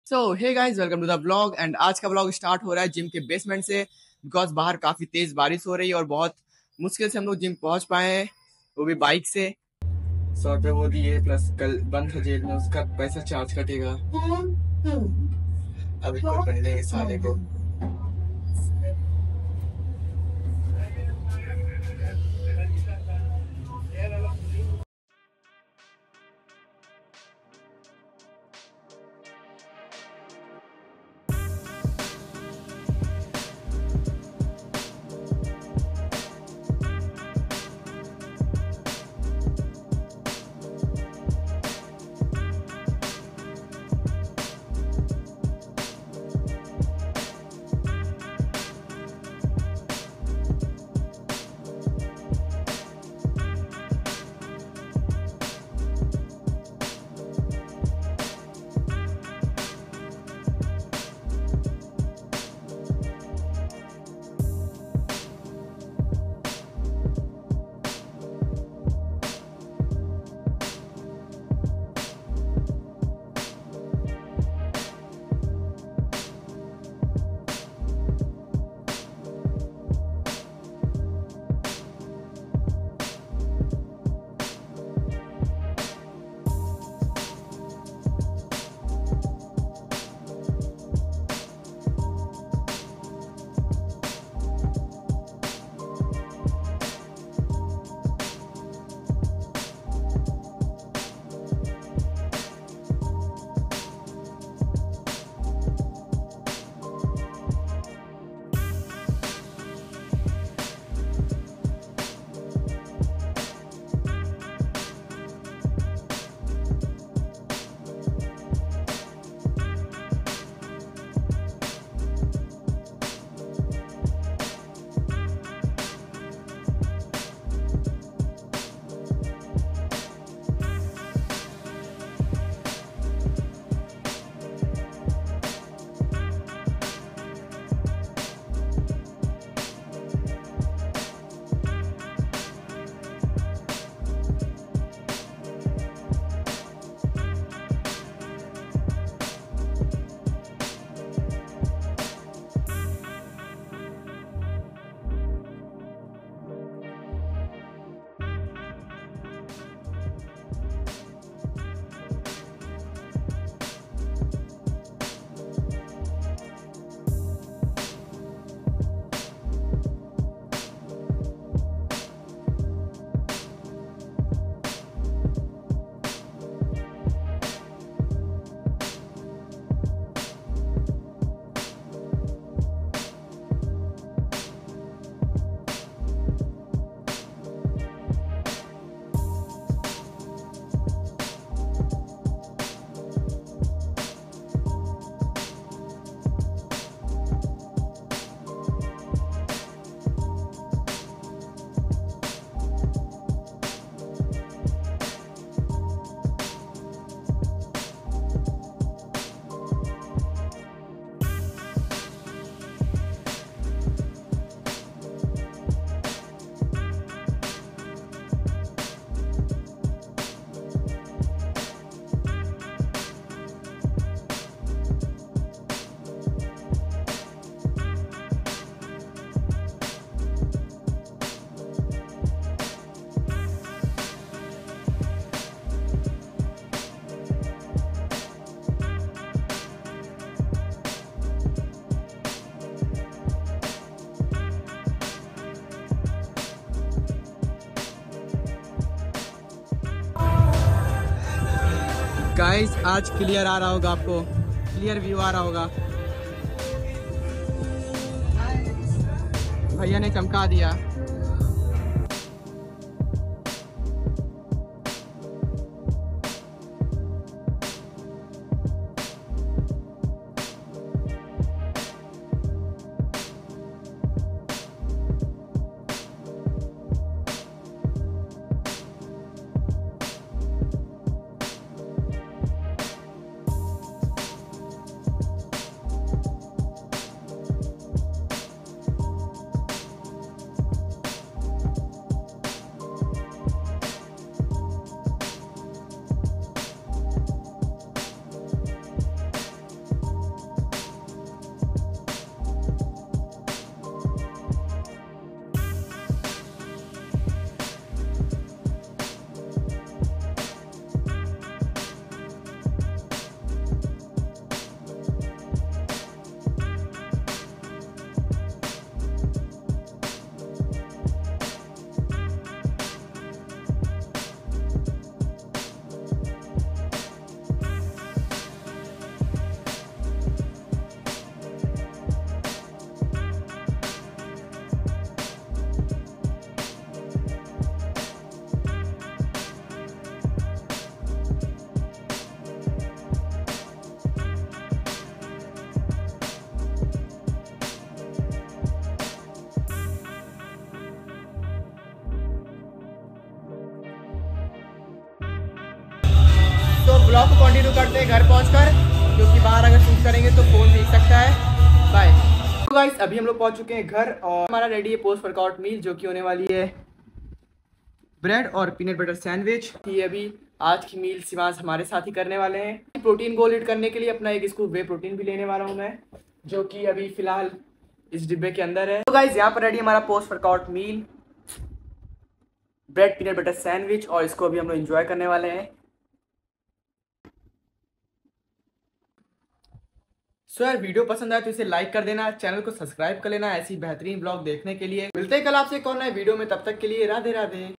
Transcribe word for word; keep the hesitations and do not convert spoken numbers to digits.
So hey guys, welcome to the blog. And आज का blog start हो रहा है जिम के बेसमेंट से, बिकॉज बाहर काफी तेज बारिश हो रही है और बहुत मुश्किल से हम लोग जिम पहुंच पाए हैं, वो भी बाइक से। सौ रुपये वो दिए, प्लस कल बंद था जेल में, उसका पैसा चार्ज कटेगा। अभी कोई कर देंगे साले को। गाइस, आज क्लियर आ रहा होगा, आपको क्लियर व्यू आ रहा होगा। भैया ने चमका दिया। ब्लॉग को कंटिन्यू करते हैं घर पहुंचकर, क्योंकि बाहर अगर शूट करेंगे तो फोन भीग सकता है। बाय। तो गाइस अभी हम लोग पहुंच चुके हैं घर और हमारा रेडी है पोस्ट वर्कआउट मील, जो कि होने वाली है ब्रेड और पीनट बटर सैंडविच। ये अभी आज की मील शिवांश हमारे साथ ही करने वाले हैं। प्रोटीन गोल हिट करने के लिए अपना एक स्कूप वे प्रोटीन भी लेने वाला हूं मैं, जो कि अभी फिलहाल इस डिब्बे के अंदर है। तो गाइस यहाँ पर रेडी हमारा post workout meal, bread peanut butter sandwich, और इसको अभी हम लोग एंजॉय करने वाले हैं। सो यार वीडियो पसंद आए तो इसे लाइक कर देना, चैनल को सब्सक्राइब कर लेना ऐसी बेहतरीन ब्लॉग देखने के लिए। मिलते हैं कल आपसे एक और नए वीडियो में, तब तक के लिए राधे राधे।